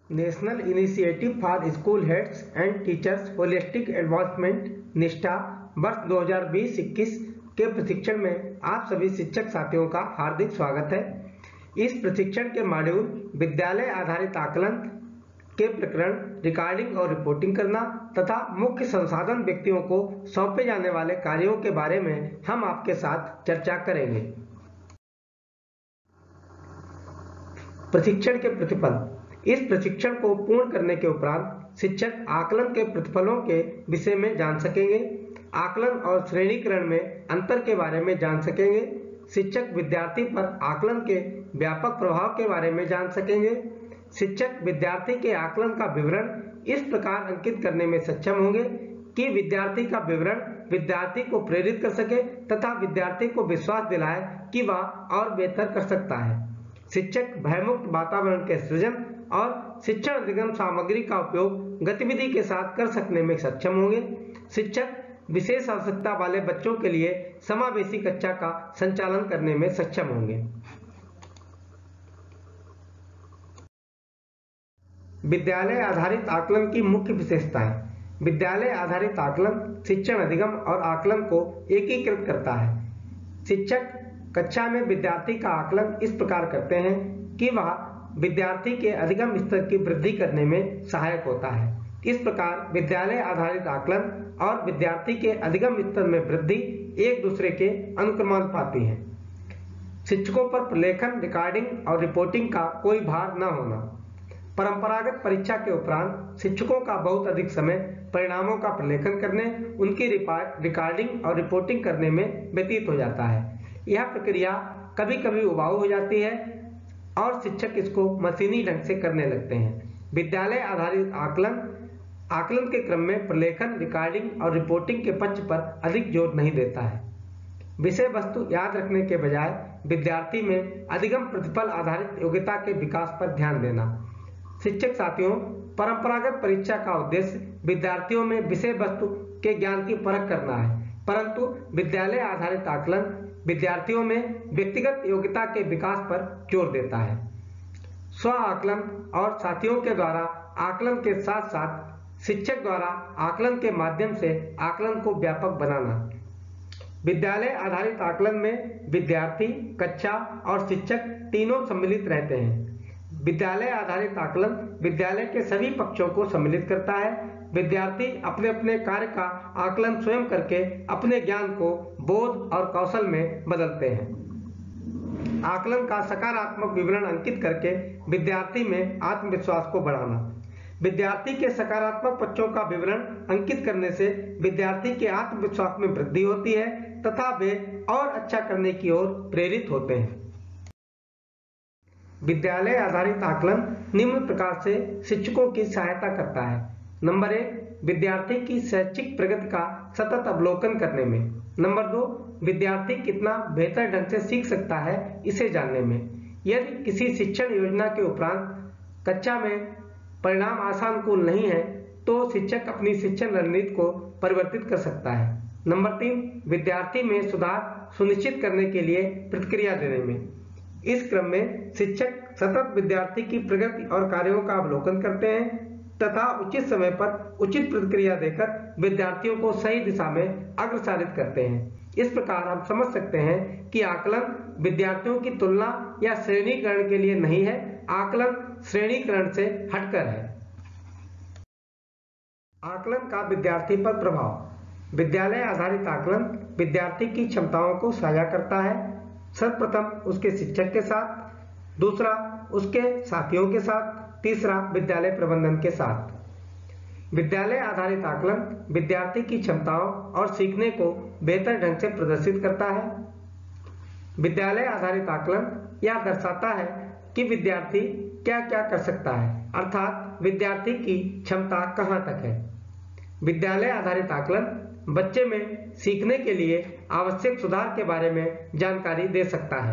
National initiative for school heads and teachers holistic advancement Nishtha वर्ष 2020-21 के प्रशिक्षण में आप सभी शिक्षक साथियों का हार्दिक स्वागत है। इस प्रशिक्षण के मॉड्यूल विद्यालय आधारित आकलन के प्रकरण रिकॉर्डिंग और रिपोर्टिंग करना तथा मुख्य संसाधन व्यक्तियों को सौंपे जाने वाले कार्यों के बारे में हम आपके साथ चर्चा करेंगे। प्रशिक्षण के प्रतिफल। इस प्रशिक्षण को पूर्ण करने के उपरांत शिक्षक आकलन के प्रतिफलों के विषय में जान सकेंगे, आकलन और श्रेणीकरण में अंतर के बारे में जान सकेंगे, शिक्षक विद्यार्थी पर आकलन के व्यापक प्रभाव के बारे में जान सकेंगे, शिक्षक विद्यार्थी के आकलन का विवरण इस प्रकार अंकित करने में सक्षम होंगे कि विद्यार्थी का विवरण विद्यार्थी को प्रेरित कर सके तथा विद्यार्थी को विश्वास दिलाए कि वह और बेहतर कर सकता है। शिक्षक भयमुक्त वातावरण के सृजन और शिक्षण अधिगम सामग्री का उपयोग गतिविधि के साथ कर सकने में सक्षम होंगे। शिक्षक विशेष आवश्यकता वाले बच्चों के लिए समावेशी कक्षा का संचालन करने में सक्षम होंगे। विद्यालय आधारित आकलन की मुख्य विशेषताएं। विद्यालय आधारित आकलन शिक्षण अधिगम और आकलन को एकीकृत करता है। शिक्षक कक्षा में विद्यार्थी का आकलन इस प्रकार करते हैं कि वह विद्यार्थी के अधिगम स्तर की वृद्धि करने में सहायक होता है। इस प्रकार विद्यालय आधारित आकलन और विद्यार्थी के अधिगम स्तर में वृद्धि एक दूसरे के अनुक्रमानुपाती हैं। शिक्षकों पर प्रलेखन, रिकॉर्डिंग और रिपोर्टिंग का कोई भार न होना। परंपरागत परीक्षा के उपरांत शिक्षकों का बहुत अधिक समय परिणामों का प्रलेखन करने, उनकी रिकॉर्डिंग और रिपोर्टिंग करने में व्यतीत हो जाता है। यह प्रक्रिया कभी कभी उबाऊ हो जाती है और शिक्षक इसको मशीनी ढंग से करने लगते हैं। विद्यालय आधारित आकलन के क्रम में प्रलेखन, रिकॉर्डिंग और रिपोर्टिंग के पक्ष पर अधिक जोर नहीं देता है। विषय वस्तु याद रखने के बजाय विद्यार्थी में अधिगम प्रतिफल आधारित योग्यता के विकास पर ध्यान देना। शिक्षक साथियों, परंपरागत परीक्षा का उद्देश्य विद्यार्थियों में विषय वस्तु के ज्ञान की परख करना है, परंतु विद्यालय आधारित आकलन विद्यार्थियों में व्यक्तिगत योग्यता के विकास पर जोर देता है। स्व आकलन और साथियों के द्वारा आकलन के साथ साथ शिक्षक द्वारा आकलन के माध्यम से आकलन को व्यापक बनाना। विद्यालय आधारित आकलन में विद्यार्थी, कक्षा और शिक्षक तीनों सम्मिलित रहते हैं। विद्यालय आधारित आकलन विद्यालय के सभी पक्षों को सम्मिलित करता है। विद्यार्थी अपने अपने कार्य का आकलन स्वयं करके अपने ज्ञान को बोध और कौशल में बदलते हैं। आकलन का सकारात्मक विवरण अंकित करके विद्यार्थी में आत्मविश्वास को बढ़ाना। विद्यार्थी के सकारात्मक पक्षों का विवरण अंकित करने से विद्यार्थी के आत्मविश्वास में वृद्धि होती है तथा वे और अच्छा करने की ओर प्रेरित होते हैं। विद्यालय आधारित आकलन निम्न प्रकार से शिक्षकों की सहायता करता है। नंबर 1, विद्यार्थी की शैक्षिक प्रगति का सतत अवलोकन करने में। नंबर 2, विद्यार्थी कितना बेहतर ढंग से सीख सकता है इसे जानने में। यदि किसी शिक्षण योजना के उपरांत कक्षा में परिणाम आशानुकूल नहीं है तो शिक्षक अपनी शिक्षण रणनीति को परिवर्तित कर सकता है। नंबर 3, विद्यार्थी में सुधार सुनिश्चित करने के लिए प्रतिक्रिया देने में। इस क्रम में शिक्षक सतत विद्यार्थी की प्रगति और कार्यों का अवलोकन करते हैं तथा उचित समय पर उचित प्रतिक्रिया देकर विद्यार्थियों को सही दिशा में अग्रसारित करते हैं। इस प्रकार हम समझ सकते हैं कि आकलन विद्यार्थियों की तुलना या श्रेणीकरण के लिए नहीं है, आकलन श्रेणीकरण से हटकर है। आकलन का विद्यार्थी पर प्रभाव। विद्यालय आधारित आकलन विद्यार्थी की क्षमताओं को साझा करता है। सर्वप्रथम उसके शिक्षक के साथ, दूसरा उसके साथियों के साथ, तीसरा विद्यालय प्रबंधन के साथ। विद्यालय आधारित आकलन विद्यार्थी की क्षमताओं और सीखने को बेहतर ढंग से प्रदर्शित करता है। विद्यालय आधारित आकलन यह दर्शाता है कि विद्यार्थी क्या क्या कर सकता है, अर्थात विद्यार्थी की क्षमता कहां तक है। विद्यालय आधारित आकलन बच्चे में सीखने के लिए आवश्यक सुधार के बारे में जानकारी दे सकता है।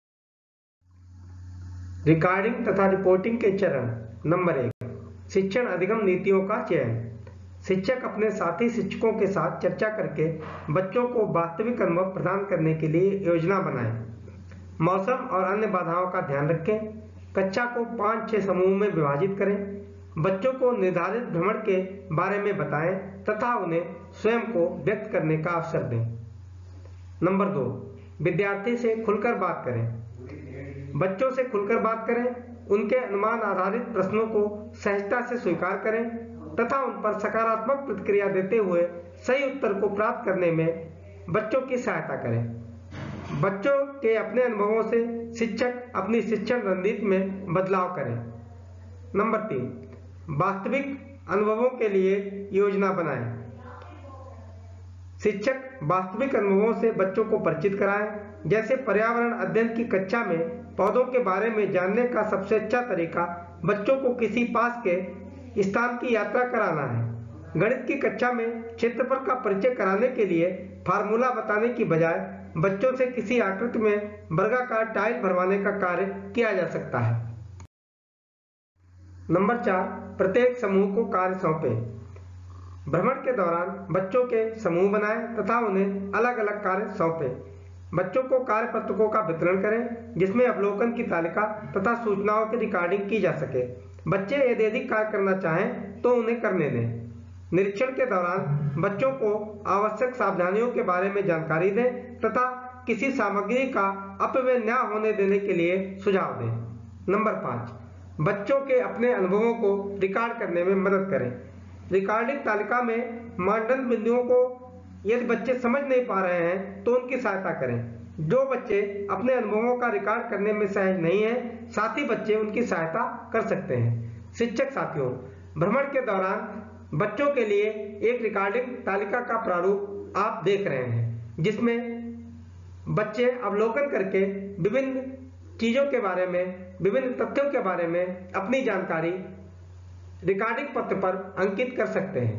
रिकॉर्डिंग तथा रिपोर्टिंग के चरण। नंबर 1, शिक्षण अधिगम नीतियों का चयन। शिक्षक अपने साथी शिक्षकों के साथ चर्चा करके बच्चों को वास्तविक अनुभव प्रदान करने के लिए योजना बनाएं। मौसम और अन्य बाधाओं का ध्यान रखें। कक्षा को 5-6 समूह में विभाजित करें। बच्चों को निर्धारित भ्रमण के बारे में बताएं तथा उन्हें स्वयं को व्यक्त करने का अवसर दें। नंबर 2, विद्यार्थी से खुलकर बात करें। बच्चों से खुलकर बात करें, उनके अनुमान आधारित प्रश्नों को सहजता से स्वीकार करें तथा उन पर सकारात्मक प्रतिक्रिया देते हुए सही उत्तर को प्राप्त करने में बच्चों की सहायता करें। बच्चों के अपने अनुभवों से शिक्षक अपनी शिक्षण रणनीति में बदलाव करें। नंबर 3, वास्तविक अनुभवों के लिए योजना बनाएं। शिक्षक वास्तविक अनुभवों से बच्चों को परिचित कराएं। जैसे पर्यावरण अध्ययन की कक्षा में पौधों के बारे में जानने का सबसे अच्छा तरीका बच्चों को किसी पास के स्थान की यात्रा कराना है। गणित की कक्षा में क्षेत्रफल का परिचय कराने के लिए फार्मूला बताने की बजाय बच्चों से किसी आकृति में वर्गाकार टाइल भरवाने का कार्य किया जा सकता है। नंबर 4, प्रत्येक समूह को कार्य सौंपें। भ्रमण के दौरान बच्चों के समूह बनाएं तथा उन्हें अलग अलग कार्य सौंपें। बच्चों को कार्य पत्रकों का वितरण करें जिसमें अवलोकन की तालिका तथा सूचनाओं की रिकॉर्डिंग की जा सके। बच्चे यदि अधिक कार्य करना चाहें तो उन्हें करने दें। निरीक्षण के दौरान बच्चों को आवश्यक सावधानियों के बारे में जानकारी दें तथा किसी सामग्री का अपव्यय न होने देने के लिए सुझाव दें। नंबर 5, बच्चों के अपने अनुभवों को रिकॉर्ड करने में मदद करें। रिकॉर्डिंग तालिका में मानदंड बिंदुओं को यदि बच्चे समझ नहीं पा रहे हैं तो उनकी सहायता करें। जो बच्चे अपने अनुभवों का रिकॉर्ड करने में सहज नहीं हैं, साथी बच्चे उनकी सहायता कर सकते हैं। शिक्षक साथियों, भ्रमण के दौरान बच्चों के लिए एक रिकॉर्डिंग तालिका का प्रारूप आप देख रहे हैं जिसमें बच्चे अवलोकन करके विभिन्न चीजों के बारे में, विभिन्न तथ्यों के बारे में अपनी जानकारी रिकॉर्डिंग पत्र पर अंकित कर सकते हैं।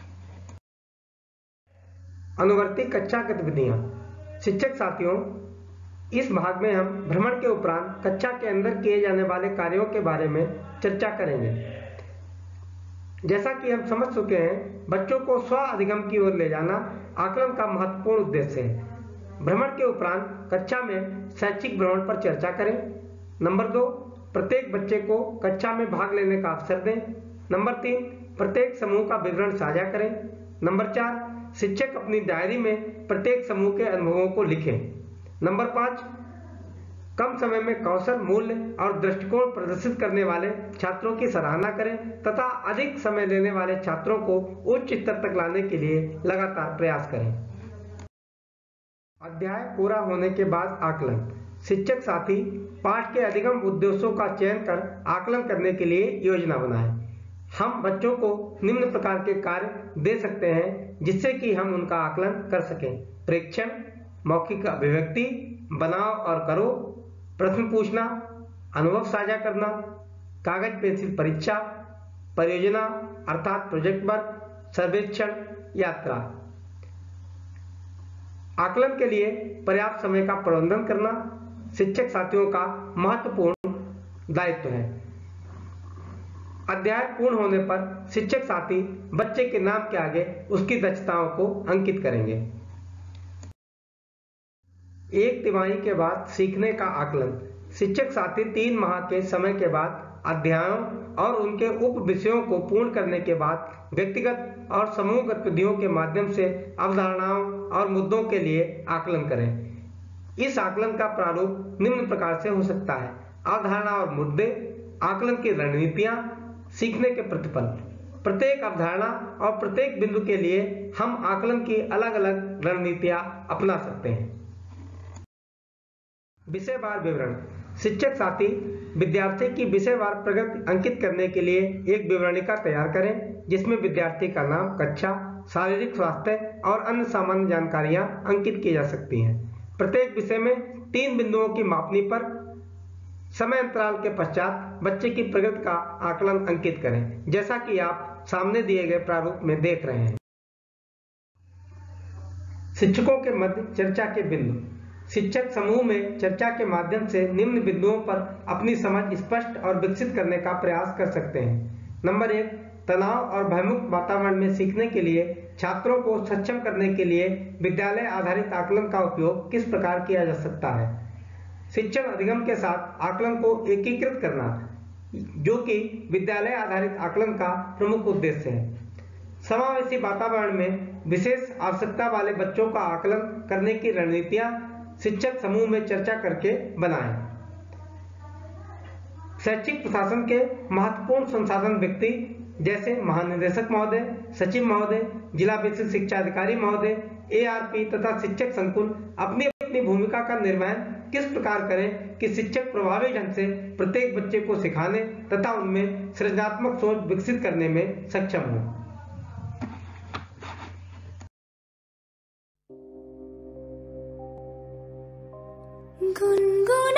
अनुवर्ती कक्षा गतिविधियां। शिक्षक साथियों, इस भाग में हम भ्रमण के उपरांत कक्षा के अंदर किए जाने वाले कार्यों के बारे में चर्चा करेंगे। जैसा कि हम समझ चुके हैं, बच्चों को स्व अधिगम की ओर ले जाना आकलन का महत्वपूर्ण उद्देश्य है। भ्रमण के उपरांत कक्षा में शैक्षिक भ्रमण पर चर्चा करें। नंबर 2, प्रत्येक बच्चे को कक्षा में भाग लेने का अवसर दें। नंबर 3, प्रत्येक समूह का विवरण साझा करें। नंबर 4, शिक्षक अपनी डायरी में प्रत्येक समूह के अनुभवों को लिखें। नंबर 5, कम समय में कौशल, मूल्य और दृष्टिकोण प्रदर्शित करने वाले छात्रों की सराहना करें तथा अधिक समय लेने वाले छात्रों को उच्च स्तर तक लाने के लिए लगातार प्रयास करें। अध्याय पूरा होने के बाद आकलन। शिक्षक साथी पाठ के अधिगम उद्देश्यों का चयन कर आकलन करने के लिए योजना बनाएं। हम बच्चों को निम्न प्रकार के कार्य दे सकते हैं जिससे कि हम उनका आकलन कर सकें। प्रेक्षण, मौखिक अभिव्यक्ति, बनाओ और करो, प्रश्न पूछना, अनुभव साझा करना, कागज पेंसिल परीक्षा, परियोजना अर्थात प्रोजेक्ट वर्क, सर्वेक्षण, यात्रा। आकलन के लिए पर्याप्त समय का प्रबंधन करना शिक्षक साथियों का महत्वपूर्ण दायित्व है। अध्याय पूर्ण होने पर शिक्षक साथी बच्चे के नाम के आगे उसकी दक्षताओं को अंकित करेंगे। 1 तिमाही के बाद सीखने का आकलन। शिक्षक साथी 3 माह के समय के बाद अध्यायों और उनके उप विषयों को पूर्ण करने के बाद व्यक्तिगत और समूह गतिविधियों के माध्यम से अवधारणाओं और मुद्दों के लिए आकलन करें। इस आकलन का प्रारूप निम्न प्रकार से हो सकता है: अवधारणा और मुद्दे, आकलन की रणनीतियां, सीखने के प्रतिफल। प्रत्येक अवधारणा और प्रत्येक बिंदु के लिए हम आकलन की अलग अलग रणनीतियां अपना सकते हैं। विषयवार विवरण। शिक्षक साथी विद्यार्थी की विषयवार प्रगति अंकित करने के लिए एक विवरणिका तैयार करें जिसमें विद्यार्थी का नाम, कक्षा, शारीरिक स्वास्थ्य और अन्य सामान्य जानकारियां अंकित की जा सकती हैं। प्रत्येक विषय में 3 बिंदुओं की मापनी पर समय अंतराल के पश्चात बच्चे की प्रगति का आकलन अंकित करें, जैसा कि आप सामने दिए गए प्रारूप में देख रहे हैं। शिक्षकों के मध्य चर्चा के बिंदु। शिक्षक समूह में चर्चा के माध्यम से निम्न बिंदुओं पर अपनी समझ स्पष्ट और विकसित करने का प्रयास कर सकते हैं। नंबर 1, तनाव और भयमुक्त वातावरण में सीखने के लिए छात्रों को सक्षम करने के लिए विद्यालय आधारित आकलन का उपयोग किस प्रकार किया जा सकता है। शिक्षण अधिगम के साथ आकलन को एकीकृत करना, जो कि विद्यालय आधारित आकलन का प्रमुख उद्देश्य है। समावेशी वातावरण में विशेष आवश्यकता वाले बच्चों का आकलन करने की रणनीतियां शिक्षक समूह में चर्चा करके बनाएं। शैक्षिक प्रशासन के महत्वपूर्ण संसाधन व्यक्ति जैसे महानिदेशक महोदय, सचिव महोदय, जिला विशिष्ट शिक्षा अधिकारी महोदय, ARP तथा शिक्षक संकुल अपनी अपनी भूमिका का निर्वहन किस प्रकार करें कि शिक्षक प्रभावी ढंग से प्रत्येक बच्चे को सिखाने तथा उनमें सृजनात्मक सोच विकसित करने में सक्षम हो। गुनगुना